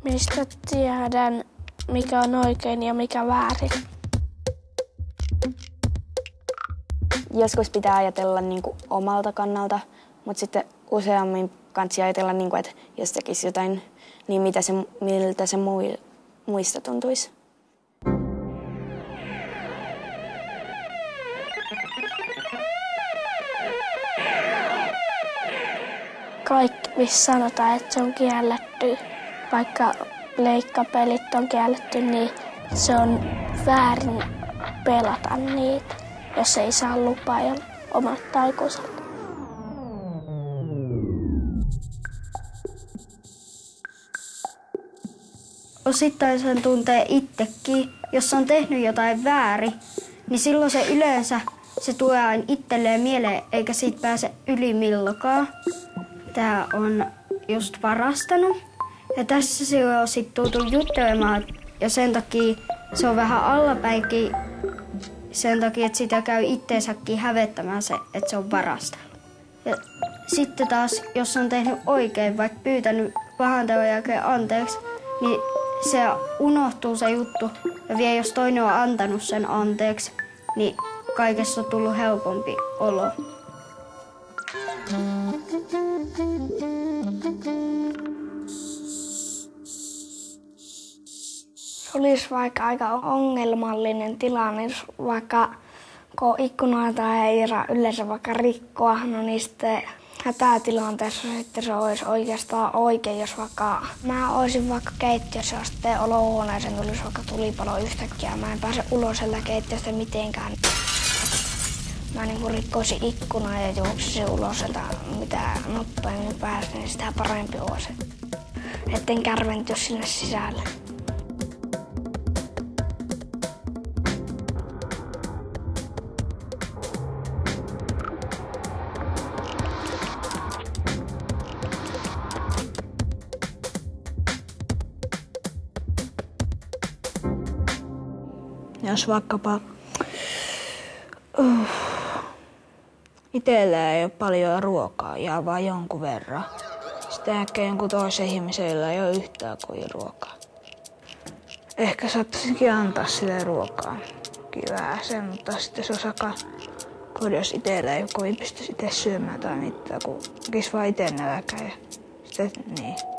Mistä tiedän, mikä on oikein ja mikä väärin? Joskus pitää ajatella omalta kannalta, mutta sitten useammin kansi ajatella, että jos tekisi jotain, niin miltä se muista tuntuisi. Kaikki, missä sanotaan, että se on kielletty, vaikka leikkapelit on kielletty, niin se on väärin pelata niitä, jos ei saa lupaa omalta aikuiselta. Osittain sen tuntee itsekin. Jos on tehnyt jotain väärin, niin silloin se yleensä se tulee aina itselleen mieleen, eikä siitä pääse yli milloinkaan. Tää on just varastanut. Ja tässä se on sitten tultu juttelemaan ja sen takia se on vähän allapäinkin sen takia, että sitä käy itteensäkin hävettämään se, että se on varastanut. Ja sitten taas, jos on tehnyt oikein, vaikka pyytänyt pahanteon jälkeen anteeksi, niin se unohtuu se juttu. Ja vielä jos toinen on antanut sen anteeksi, niin kaikessa on tullut helpompi olo. Olisi vaikka aika ongelmallinen tilanne, jos vaikka kun ikkunoita ei yleensä vaikka rikkoa, no niin sitten hätätilanteessa sitten se olisi oikeastaan oikein, jos vaikka mä olisin vaikka keittiössä ja sitten olohuoneeseen tulisi vaikka tulipalo yhtäkkiä. Mä en pääse ulos sieltä keittiöstä mitenkään. Mä rikkoisin ikkunaa ja juoksisin ulos sieltä mitä nopeammin päästä, niin sitä parempi olisi. Etten kärventyisi sinne sisälle. Jos vaikkapa itsellä ei ole paljon ruokaa, jää vaan jonkun verran. Sitten ehkä jonkun toisen ihmisellä ei ole yhtään kuin ruokaa. Ehkä saattaisinkin antaa sille ruokaa kivääseen, mutta sitten se olisi jos itsellä ei kovin pystyisi itse syömään tai mitään, kun tekisi vaan itse nälkää. Ja sitten, niin.